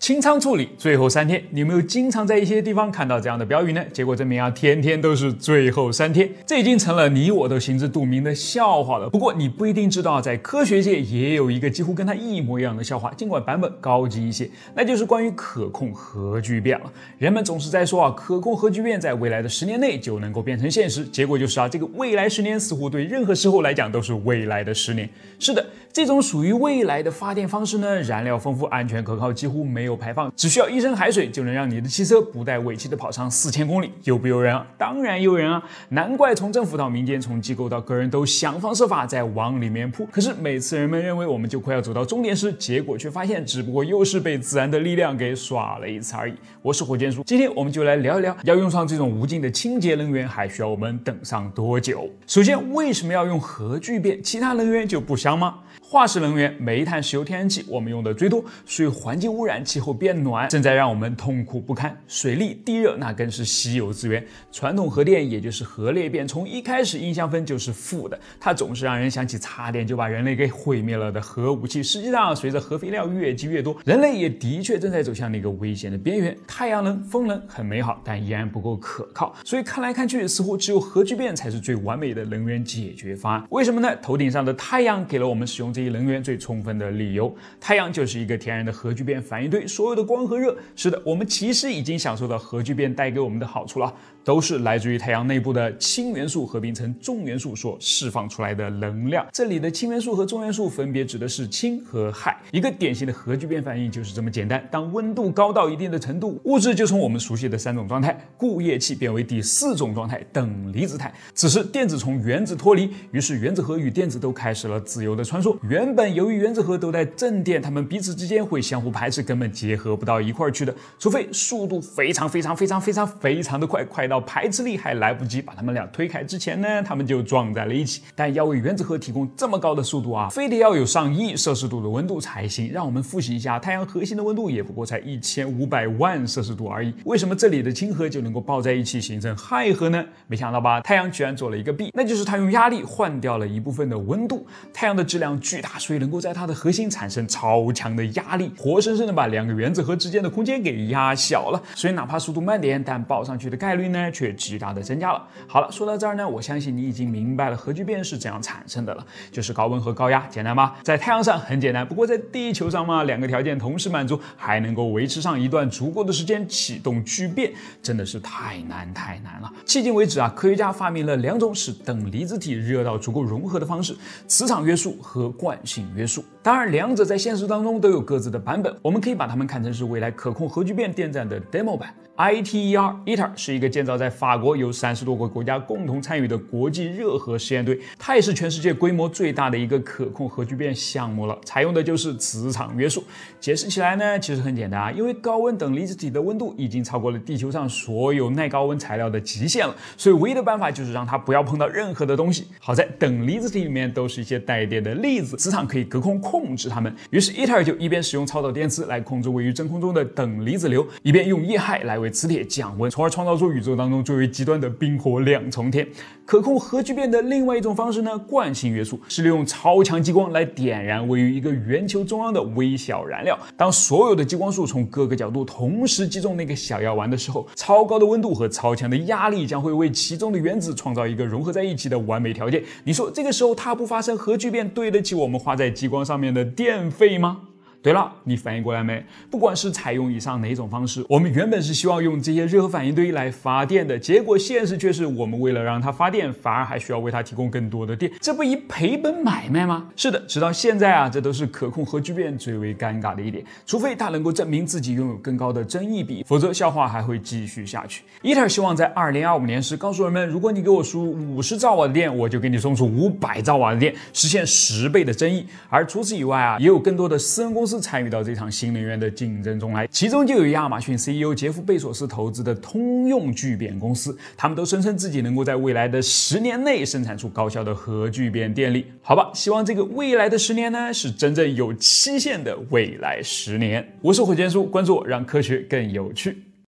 清仓处理最后3天，你有没有经常在一些地方看到这样的标语呢？结果证明啊，天天都是最后3天，这已经成了你我都心知肚明的笑话了。不过你不一定知道，在科学界也有一个几乎跟它一模一样的笑话，尽管版本高级一些，那就是关于可控核聚变了。人们总是在说啊，可控核聚变在未来的10年内就能够变成现实，结果就是啊，这个未来10年似乎对任何时候来讲都是未来的10年。是的，这种属于未来的发电方式呢，燃料丰富、安全可靠，几乎没有排放，只需要一升海水就能让你的汽车不带尾气的跑上4000公里，诱不诱人啊？当然诱人啊！难怪从政府到民间，从机构到个人都想方设法在往里面扑。可是每次人们认为我们就快要走到终点时，结果却发现只不过又是被自然的力量给耍了一次而已。我是火箭叔，今天我们就来聊一聊，要用上这种无尽的清洁能源，还需要我们等上多久？首先，为什么要用核聚变？其他能源就不香吗？化石能源、煤炭、石油、天然气，我们用的最多，所以环境污染、气候变暖正在让我们痛苦不堪。水力、地热那更是稀有资源。传统核电，也就是核裂变，从一开始印象分就是负的，它总是让人想起差点就把人类给毁灭了的核武器。实际上，随着核废料越积越多，人类也的确正在走向那个危险的边缘。太阳能、风能很美好，但依然不够可靠。所以看来看去，似乎只有核聚变才是最完美的能源解决方案。为什么呢？头顶上的太阳给了我们使用这一能源最充分的理由。太阳就是一个天然的核聚变反应堆，所有的光和热，是的，我们其实已经享受到核聚变带给我们的好处了，都是来自于太阳内部的氢元素合并成重元素所释放出来的能量。这里的氢元素和重元素分别指的是氢和氦。一个典型的核聚变反应就是这么简单，当温度高到一定的程度，物质就从我们熟悉的3种状态固液气变为第4种状态等离子态。此时电子从原子脱离，于是原子核与电子都开始了自由的穿梭。原本由于原子核都在正电，它们彼此之间会相互排斥，根本结合不到一块去的，除非速度非常的快，快到排斥力还来不及把它们俩推开之前呢，它们就撞在了一起。但要为原子核提供这么高的速度啊，非得要有上亿摄氏度的温度才行。让我们复习一下，太阳核心的温度也不过才1500万摄氏度而已。为什么这里的氢核就能够抱在一起形成氦核呢？没想到吧，太阳居然做了一个弊，那就是它用压力换掉了一部分的温度。太阳的质量巨大，所以能够在它的核心产生超强的压力，活生生的把2个原子核之间的空间给压小了。所以哪怕速度慢点，但爆上去的概率呢却极大的增加了。好了，说到这儿呢，我相信你已经明白了核聚变是怎样产生的了，就是高温和高压，简单吧？在太阳上很简单，不过在地球上嘛，2个条件同时满足，还能够维持上一段足够的时间启动聚变，真的是太难了。迄今为止啊，科学家发明了2种使等离子体热到足够融合的方式，磁场约束和惯性约束。当然2者在现实当中都有各自的版本，我们可以把它们看成是未来可控核聚变电站的 demo 版。ITER 是一个建造在法国，由30多个国家共同参与的国际热核实验堆，它也是全世界规模最大的一个可控核聚变项目了，采用的就是磁场约束。解释起来呢，其实很简单啊，因为高温等离子体的温度已经超过了地球上所有耐高温材料的极限了，所以唯一的办法就是让它不要碰到任何的东西。好在等离子体里面都是一些带电的粒子，磁场可以隔空控制它们，于是 ITER 就一边使用超导电磁来控制位于真空中的等离子流，一边用液氦来为磁铁降温，从而创造出宇宙当中最为极端的冰火2重天。可控核聚变的另外一种方式呢，惯性约束，是利用超强激光来点燃位于一个圆球中央的微小燃料。当所有的激光束从各个角度同时击中那个小药丸的时候，超高的温度和超强的压力将会为其中的原子创造一个融合在一起的完美条件。你说这个时候它不发生核聚变，对得起我们花在激光上面的电费吗？对了，你反应过来没？不管是采用以上哪种方式，我们原本是希望用这些热核反应堆来发电的，结果现实却是我们为了让它发电，反而还需要为它提供更多的电，这不一赔本买卖吗？是的，直到现在啊，这都是可控核聚变最为尴尬的一点，除非它能够证明自己拥有更高的争议比，否则笑话还会继续下去。ITER 希望在2025年时告诉人们，如果你给我输入50兆瓦的电，我就给你送出500兆瓦的电，实现10倍的争议。而除此以外啊，也有更多的私人公司参与到这场新能源的竞争中来，其中就有亚马逊 CEO 杰夫·贝索斯投资的通用聚变公司，他们都声称自己能够在未来的10年内生产出高效的核聚变电力。好吧，希望这个未来的10年呢，是真正有期限的未来10年。我是火箭叔，关注我，让科学更有趣。